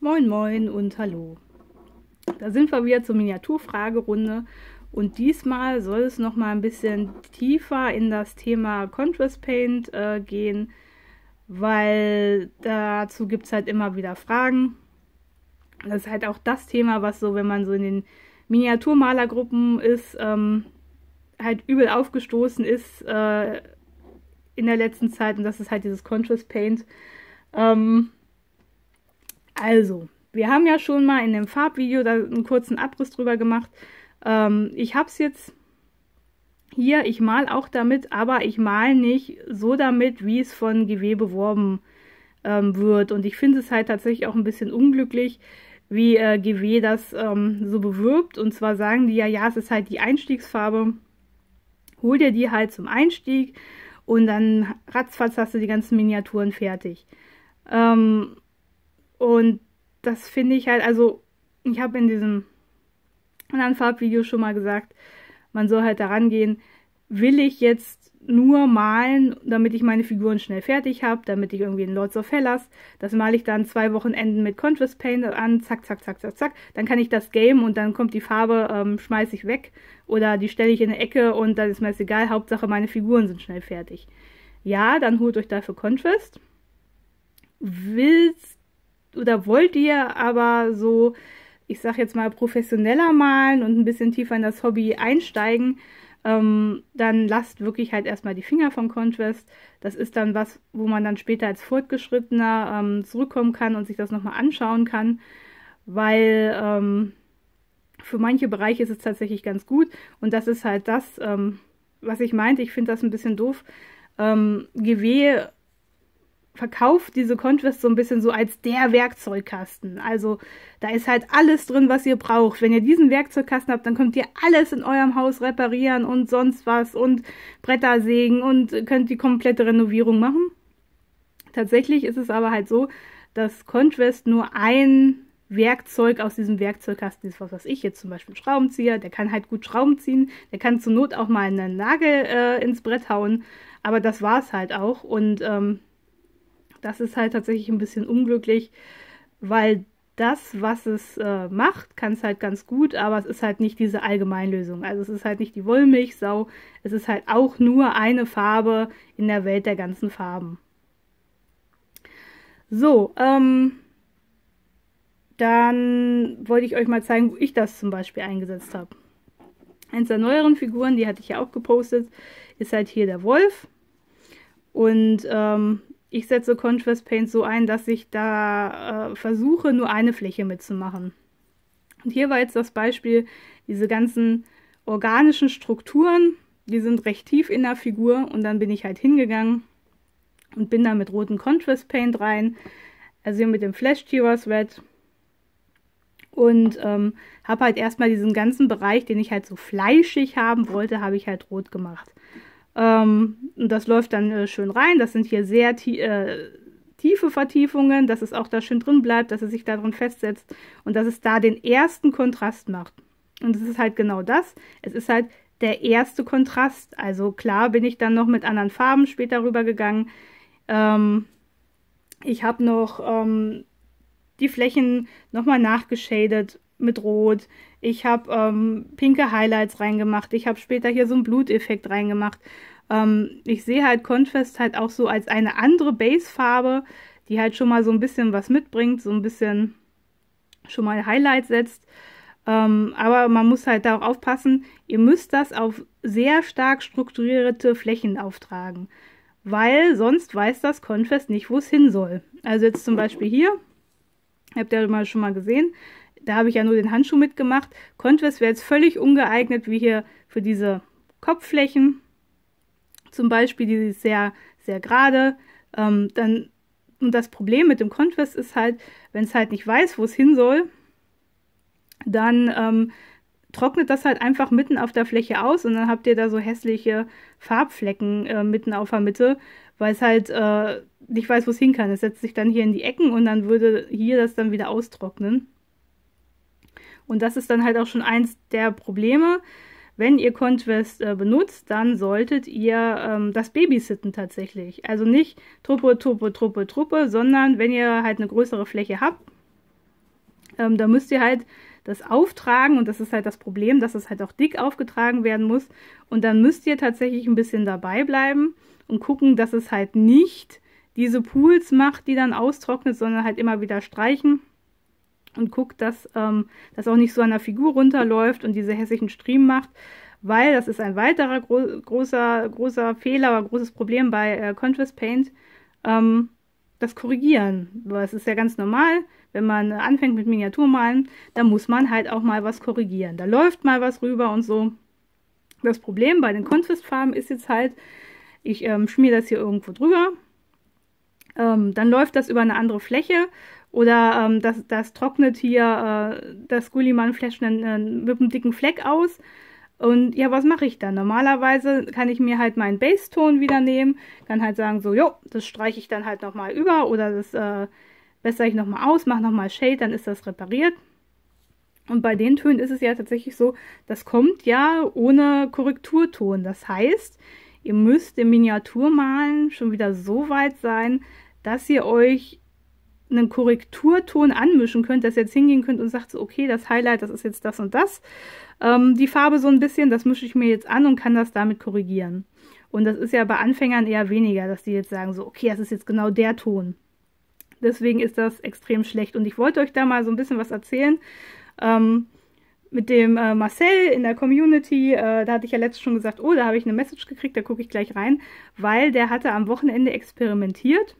Moin Moin und hallo. Da sind wir wieder zur Miniaturfragerunde und diesmal soll es noch mal ein bisschen tiefer in das Thema Contrast Paint gehen, weil dazu gibt es halt immer wieder Fragen. Das ist halt auch das Thema, was so, wenn man so in den Miniaturmalergruppen ist, halt übel aufgestoßen ist in der letzten Zeit, und das ist halt dieses Contrast Paint. Also, wir haben ja schon mal in dem Farbvideo da einen kurzen Abriss drüber gemacht. Ich habe es jetzt hier, ich male auch damit, aber ich male nicht so damit, wie es von GW beworben wird. Und ich finde es halt tatsächlich auch ein bisschen unglücklich, wie GW das so bewirbt. Und zwar sagen die ja, es ist halt die Einstiegsfarbe. Hol dir die halt zum Einstieg und dann ratzfatz hast du die ganzen Miniaturen fertig. Und das finde ich halt, also ich habe in diesem anderen Farbvideo schon mal gesagt, man soll halt daran gehen, will ich jetzt nur malen, damit ich meine Figuren schnell fertig habe, damit ich irgendwie in Lords of Hellas, das male ich dann 2 Wochenenden mit Contrast Paint an, zack, zack, zack, zack, zack, dann kann ich das game und dann kommt die Farbe, schmeiße ich weg oder die stelle ich in eine Ecke und dann ist mir das egal, Hauptsache meine Figuren sind schnell fertig. Ja, dann holt euch dafür Contrast. Willst oder wollt ihr aber so, ich sag jetzt mal, professioneller malen und ein bisschen tiefer in das Hobby einsteigen, dann lasst wirklich halt erstmal die Finger vom Contrast. Das ist dann was, wo man dann später als Fortgeschrittener zurückkommen kann und sich das nochmal anschauen kann, weil für manche Bereiche ist es tatsächlich ganz gut und das ist halt das, was ich meinte. Ich finde das ein bisschen doof. GW verkauft diese Contrast so ein bisschen so als der Werkzeugkasten. Also da ist halt alles drin, was ihr braucht. Wenn ihr diesen Werkzeugkasten habt, dann könnt ihr alles in eurem Haus reparieren und sonst was und Bretter sägen und könnt die komplette Renovierung machen. Tatsächlich ist es aber halt so, dass Contrast nur ein Werkzeug aus diesem Werkzeugkasten ist, was weiß ich, jetzt zum Beispiel ein Schraubenzieher, der kann halt gut Schrauben ziehen, der kann zur Not auch mal einen Nagel ins Brett hauen, aber das war es halt auch und das ist halt tatsächlich ein bisschen unglücklich, weil das, was es macht, kann es halt ganz gut, aber es ist halt nicht diese Allgemeinlösung. Also es ist halt nicht die Wollmilchsau, es ist halt auch nur eine Farbe in der Welt der ganzen Farben. So, dann wollte ich euch mal zeigen, wo ich das zum Beispiel eingesetzt habe. Eins der neueren Figuren, die hatte ich ja auch gepostet, ist halt hier der Wolf. Und ich setze Contrast Paint so ein, dass ich da versuche, nur eine Fläche mitzumachen. Und hier war jetzt das Beispiel, diese ganzen organischen Strukturen, die sind recht tief in der Figur und dann bin ich halt hingegangen und bin da mit rotem Contrast Paint rein, also hier mit dem Flash Tears Red und habe halt erstmal diesen ganzen Bereich, den ich halt so fleischig haben wollte, habe ich halt rot gemacht. Und das läuft dann schön rein. Das sind hier sehr tiefe Vertiefungen, dass es auch da schön drin bleibt, dass es sich da drin festsetzt und dass es da den ersten Kontrast macht. Und es ist halt genau das. Es ist halt der erste Kontrast. Also klar bin ich dann noch mit anderen Farben später rübergegangen. Ich habe noch die Flächen nochmal nachgeschadet mit Rot. Ich habe pinke Highlights reingemacht. Ich habe später hier so einen Bluteffekt reingemacht. Ich sehe halt Contrast halt auch so als eine andere Basefarbe, die halt schon mal so ein bisschen was mitbringt, so ein bisschen schon mal Highlights setzt. Aber man muss halt darauf aufpassen, ihr müsst das auf sehr stark strukturierte Flächen auftragen, weil sonst weiß das Contrast nicht, wo es hin soll. Also jetzt zum Beispiel hier, habt ihr schon mal gesehen, da habe ich ja nur den Handschuh mitgemacht. Contrast wäre jetzt völlig ungeeignet, wie hier für diese Kopfflächen. Zum Beispiel, die ist sehr, sehr gerade. Und das Problem mit dem Contrast ist halt, wenn es halt nicht weiß, wo es hin soll, dann trocknet das halt einfach mitten auf der Fläche aus und dann habt ihr da so hässliche Farbflecken mitten auf der Mitte, weil es halt nicht weiß, wo es hin kann. Es setzt sich dann hier in die Ecken und dann würde hier das dann wieder austrocknen. Und das ist dann halt auch schon eins der Probleme. Wenn ihr Contrast benutzt, dann solltet ihr das babysitten tatsächlich. Also nicht Truppe, Truppe, Truppe, Truppe, sondern wenn ihr halt eine größere Fläche habt, Da müsst ihr halt das auftragen und das ist halt das Problem, dass es halt auch dick aufgetragen werden muss. Und dann müsst ihr tatsächlich ein bisschen dabei bleiben und gucken, dass es halt nicht diese Pools macht, die dann austrocknet, sondern halt immer wieder streichen und guckt, dass das auch nicht so an der Figur runterläuft und diese hässlichen Striemen macht, weil das ist ein weiterer großer Fehler oder großes Problem bei Contour Paint, das Korrigieren. Weil es ist ja ganz normal, wenn man anfängt mit Miniaturmalen, da muss man halt auch mal was korrigieren. Da läuft mal was rüber und so. Das Problem bei den Contour-Farben ist jetzt halt, ich schmiere das hier irgendwo drüber, dann läuft das über eine andere Fläche oder das trocknet hier das Guilliman-Fläschchen mit einem dicken Fleck aus. Und ja, was mache ich dann? Normalerweise kann ich mir halt meinen Base-Ton wieder nehmen, kann halt sagen, so, jo, das streiche ich dann halt nochmal über oder das bessere ich nochmal aus, mache nochmal Shade, dann ist das repariert. Und bei den Tönen ist es ja tatsächlich so, das kommt ja ohne Korrekturton. Das heißt, ihr müsst im Miniaturmalen schon wieder so weit sein, dass ihr euch einen Korrekturton anmischen könnt, dass ihr jetzt hingehen könnt und sagt so, okay, das Highlight, das ist jetzt das und das. Die Farbe so ein bisschen, das mische ich mir jetzt an und kann das damit korrigieren. Und das ist ja bei Anfängern eher weniger, dass die jetzt sagen so, okay, das ist jetzt genau der Ton. Deswegen ist das extrem schlecht. Und ich wollte euch da mal so ein bisschen was erzählen. Mit dem Marcel in der Community, da hatte ich ja letztens schon gesagt, oh, da habe ich eine Message gekriegt, da gucke ich gleich rein, weil der hatte am Wochenende experimentiert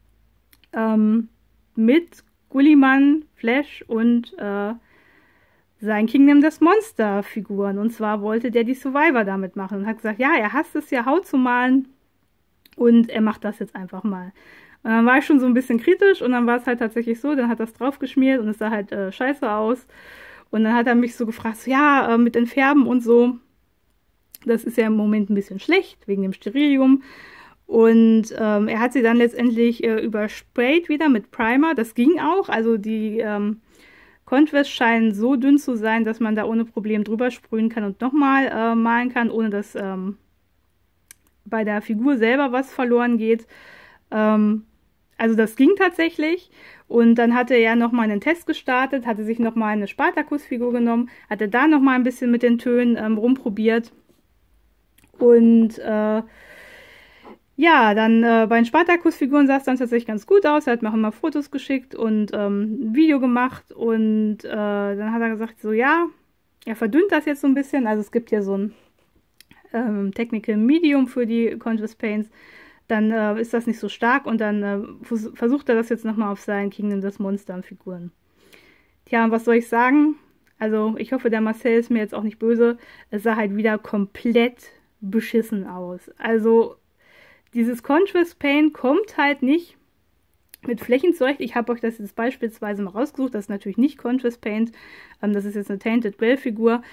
mit Guilliman, Flash und sein Kingdom des Monster Figuren. Und zwar wollte der die Survivor damit machen und hat gesagt, ja, er hasst es ja Haut zu malen und er macht das jetzt einfach mal. Und dann war ich schon so ein bisschen kritisch und dann war es halt tatsächlich so, dann hat er es drauf geschmiert und es sah halt scheiße aus. Und dann hat er mich so gefragt, so, ja, mit den Färben und so, das ist ja im Moment ein bisschen schlecht, wegen dem Sterilium. Und er hat sie dann letztendlich übersprayt wieder mit Primer, das ging auch, also die Contours scheinen so dünn zu sein, dass man da ohne Problem drüber sprühen kann und nochmal malen kann, ohne dass bei der Figur selber was verloren geht. Also das ging tatsächlich. Und dann hatte er nochmal einen Test gestartet, hatte sich nochmal eine Spartacus-Figur genommen, hatte da nochmal ein bisschen mit den Tönen rumprobiert. Und ja, dann bei den Spartacus-Figuren sah es dann tatsächlich ganz gut aus. Er hat mir auch immer Fotos geschickt und ein Video gemacht. Und dann hat er gesagt, so ja, er verdünnt das jetzt so ein bisschen. Also es gibt ja so ein Technical Medium für die Contour Paints. Dann ist das nicht so stark und dann versucht er das jetzt nochmal auf seinen Kingdom des Monster Figuren. Tja, und was soll ich sagen? Also ich hoffe, der Marcel ist mir jetzt auch nicht böse. Es sah halt wieder komplett beschissen aus. Also dieses Contour Paint kommt halt nicht mit Flächen zurecht. Ich habe euch das jetzt beispielsweise mal rausgesucht. Das ist natürlich nicht Contour Paint. Das ist jetzt eine Tainted Grail Figur.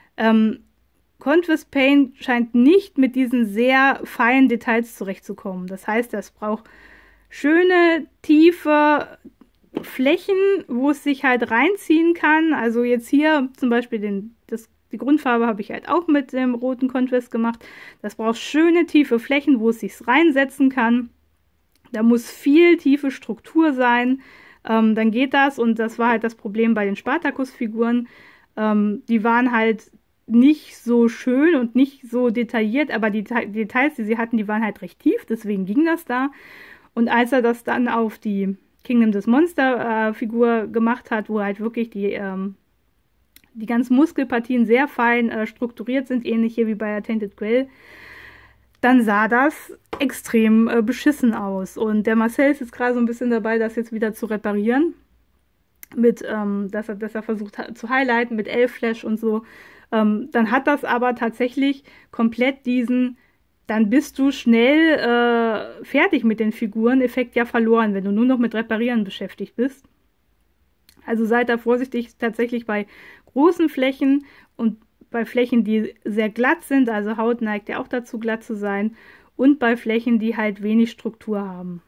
Contour Paint scheint nicht mit diesen sehr feinen Details zurechtzukommen. Das heißt, es braucht schöne, tiefe Flächen, wo es sich halt reinziehen kann. Also jetzt hier zum Beispiel die Grundfarbe habe ich halt auch mit dem roten Contour gemacht. Das braucht schöne, tiefe Flächen, wo es sich reinsetzen kann. Da muss viel tiefe Struktur sein. Dann geht das. Und das war halt das Problem bei den Spartacus-Figuren. Die waren halt nicht so schön und nicht so detailliert, aber die Details, die sie hatten, die waren halt recht tief, deswegen ging das da. Und als er das dann auf die Kingdom des Monster Figur gemacht hat, wo halt wirklich die ganzen Muskelpartien sehr fein strukturiert sind, ähnlich hier wie bei der Tainted Grail, dann sah das extrem beschissen aus. Und der Marcel ist jetzt gerade so ein bisschen dabei, das jetzt wieder zu reparieren, mit, dass er versucht hat zu highlighten mit Elf-Flash und so. Dann hat das aber tatsächlich komplett diesen, dann bist du schnell fertig mit den Figuren, Effekt ja verloren, wenn du nur noch mit Reparieren beschäftigt bist. Also seid da vorsichtig tatsächlich bei großen Flächen und bei Flächen, die sehr glatt sind, also Haut neigt ja auch dazu, glatt zu sein, und bei Flächen, die halt wenig Struktur haben.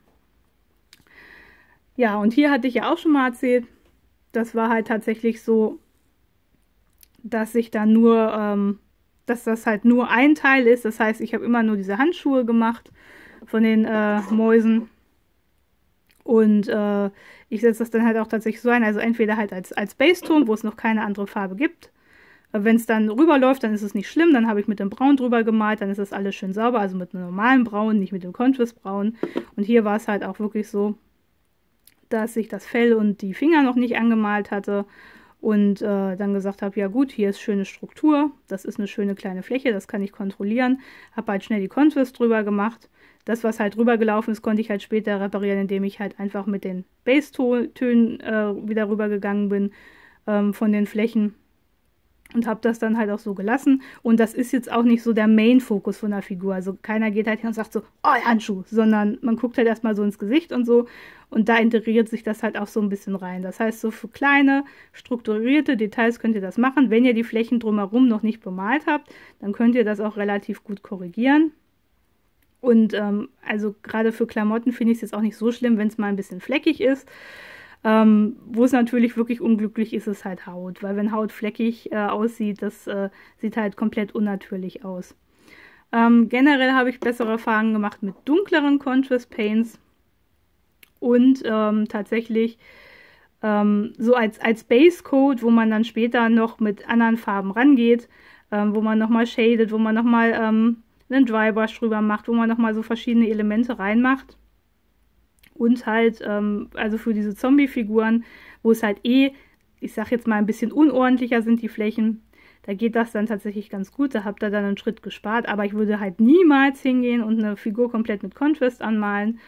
Ja, und hier hatte ich ja auch schon mal erzählt, das war halt tatsächlich so, dass ich da nur, dass das halt nur ein Teil ist. Das heißt, ich habe immer nur diese Handschuhe gemacht von den Mäusen. Und ich setze das dann halt auch tatsächlich so ein, also entweder halt als Base-Ton, wo es noch keine andere Farbe gibt. Wenn es dann rüberläuft, dann ist es nicht schlimm, dann habe ich mit dem Braun drüber gemalt, dann ist das alles schön sauber, also mit einem normalen Braun, nicht mit dem Contrast Braun. Und hier war es halt auch wirklich so, dass ich das Fell und die Finger noch nicht angemalt hatte und dann gesagt habe, ja gut, hier ist schöne Struktur, das ist eine schöne kleine Fläche, das kann ich kontrollieren. Habe halt schnell die Contrast drüber gemacht. Das, was halt rübergelaufen ist, konnte ich halt später reparieren, indem ich halt einfach mit den Base-Tönen wieder rübergegangen bin von den Flächen. Und habe das dann halt auch so gelassen. Und das ist jetzt auch nicht so der Main-Fokus von der Figur. Also keiner geht halt hin und sagt so, oh, Handschuh, sondern man guckt halt erstmal so ins Gesicht und so. Und da integriert sich das halt auch so ein bisschen rein. Das heißt, so für kleine, strukturierte Details könnt ihr das machen. Wenn ihr die Flächen drumherum noch nicht bemalt habt, dann könnt ihr das auch relativ gut korrigieren. Und also gerade für Klamotten finde ich es jetzt auch nicht so schlimm, wenn es mal ein bisschen fleckig ist. Wo es natürlich wirklich unglücklich ist, ist halt Haut, weil wenn Haut fleckig aussieht, das sieht halt komplett unnatürlich aus. Generell habe ich bessere Erfahrungen gemacht mit dunkleren Contrast Paints und tatsächlich so als Base Coat, wo man dann später noch mit anderen Farben rangeht, wo man nochmal shadet, wo man nochmal einen Drybrush drüber macht, wo man nochmal so verschiedene Elemente reinmacht. Und halt, also für diese Zombie-Figuren, wo es halt ich sag jetzt mal, ein bisschen unordentlicher sind die Flächen, da geht das dann tatsächlich ganz gut, da habt ihr dann einen Schritt gespart, aber ich würde halt niemals hingehen und eine Figur komplett mit Contrast anmalen.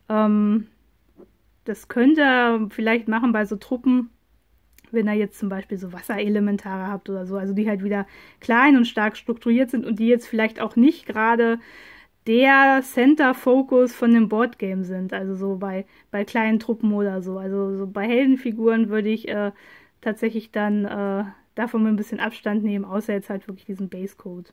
Das könnt ihr vielleicht machen bei so Truppen, wenn ihr jetzt zum Beispiel so Wasserelementare habt oder so, also die halt wieder klein und stark strukturiert sind und die jetzt vielleicht auch nicht gerade der Center-Focus von dem Boardgame sind, also so bei kleinen Truppen oder so. Also so bei Heldenfiguren würde ich tatsächlich dann davon ein bisschen Abstand nehmen, außer jetzt halt wirklich diesen Base-Code.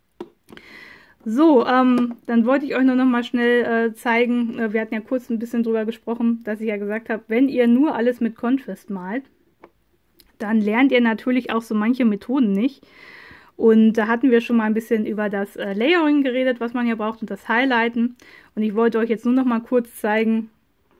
So, dann wollte ich euch nur noch mal schnell zeigen, wir hatten ja kurz ein bisschen drüber gesprochen, dass ich ja gesagt habe, wenn ihr nur alles mit Contrast malt, dann lernt ihr natürlich auch so manche Methoden nicht. Und da hatten wir schon mal ein bisschen über das Layering geredet, was man hier braucht, und das Highlighten. Und ich wollte euch jetzt nur noch mal kurz zeigen,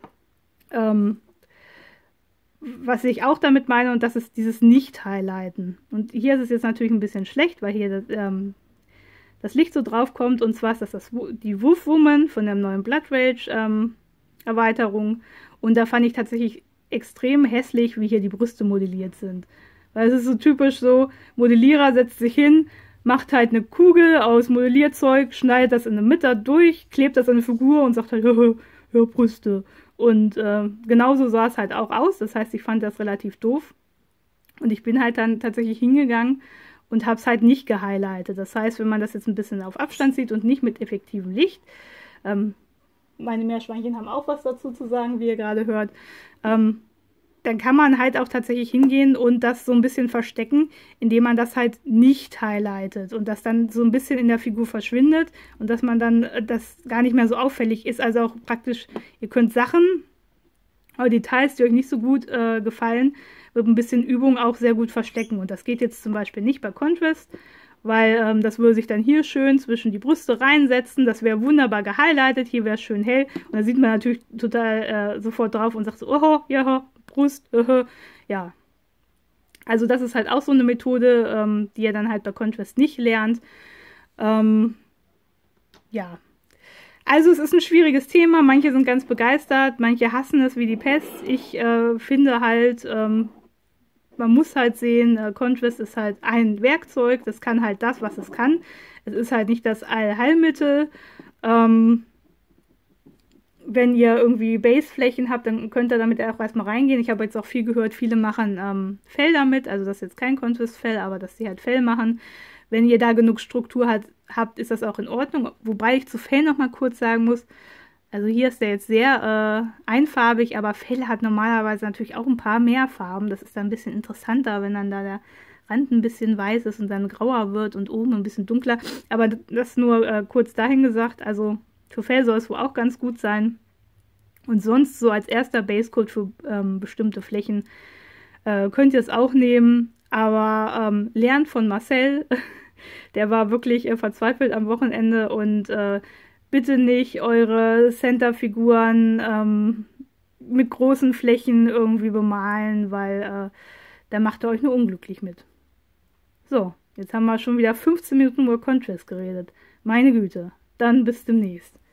was ich auch damit meine, und das ist dieses Nicht-Highlighten. Und hier ist es jetzt natürlich ein bisschen schlecht, weil hier das Licht so drauf kommt. Und zwar ist das die Wolf Woman von der neuen Blood Rage Erweiterung. Und da fand ich tatsächlich extrem hässlich, wie hier die Brüste modelliert sind. Weil es ist so typisch so, Modellierer setzt sich hin, macht halt eine Kugel aus Modellierzeug, schneidet das in der Mitte durch, klebt das an eine Figur und sagt halt, ja, Brüste. Und genauso sah es halt auch aus. Das heißt, ich fand das relativ doof. Und ich bin halt dann tatsächlich hingegangen und habe es halt nicht gehighlightet. Das heißt, wenn man das jetzt ein bisschen auf Abstand sieht und nicht mit effektivem Licht, meine Meerschweinchen haben auch was dazu zu sagen, wie ihr gerade hört, dann kann man halt auch tatsächlich hingehen und das so ein bisschen verstecken, indem man das halt nicht highlightet und das dann so ein bisschen in der Figur verschwindet und dass man dann das gar nicht mehr so auffällig ist. Also auch praktisch, ihr könnt Sachen oder Details, die euch nicht so gut gefallen, mit ein bisschen Übung auch sehr gut verstecken. Und das geht jetzt zum Beispiel nicht bei Contrast, weil das würde sich dann hier schön zwischen die Brüste reinsetzen. Das wäre wunderbar gehighlightet, hier wäre es schön hell. Und da sieht man natürlich total sofort drauf und sagt so, oh, ja, Brust, ja. Also das ist halt auch so eine Methode, die ihr dann halt bei Contrast nicht lernt. Ja. Also es ist ein schwieriges Thema. Manche sind ganz begeistert, manche hassen es wie die Pest. Ich finde halt, man muss halt sehen, Contrast ist halt ein Werkzeug. Das kann halt das, was es kann. Es ist halt nicht das Allheilmittel. Wenn ihr irgendwie Baseflächen habt, dann könnt ihr damit auch erstmal reingehen. Ich habe jetzt auch viel gehört, viele machen Fell damit, also das ist jetzt kein Contrast-Fell, aber dass sie halt Fell machen. Wenn ihr da genug Struktur habt, ist das auch in Ordnung. Wobei ich zu Fell nochmal kurz sagen muss, also hier ist der jetzt sehr einfarbig, aber Fell hat normalerweise natürlich auch ein paar mehr Farben. Das ist dann ein bisschen interessanter, wenn dann da der Rand ein bisschen weiß ist und dann grauer wird und oben ein bisschen dunkler. Aber das nur kurz dahin gesagt, also für Fell soll es wohl auch ganz gut sein. Und sonst so als erster Basecoat für bestimmte Flächen könnt ihr es auch nehmen. Aber lernt von Marcel. Der war wirklich verzweifelt am Wochenende. Und bitte nicht eure Center-Figuren mit großen Flächen irgendwie bemalen, weil da macht ihr euch nur unglücklich mit. So, jetzt haben wir schon wieder 15 Minuten über Contrast geredet. Meine Güte, dann bis demnächst.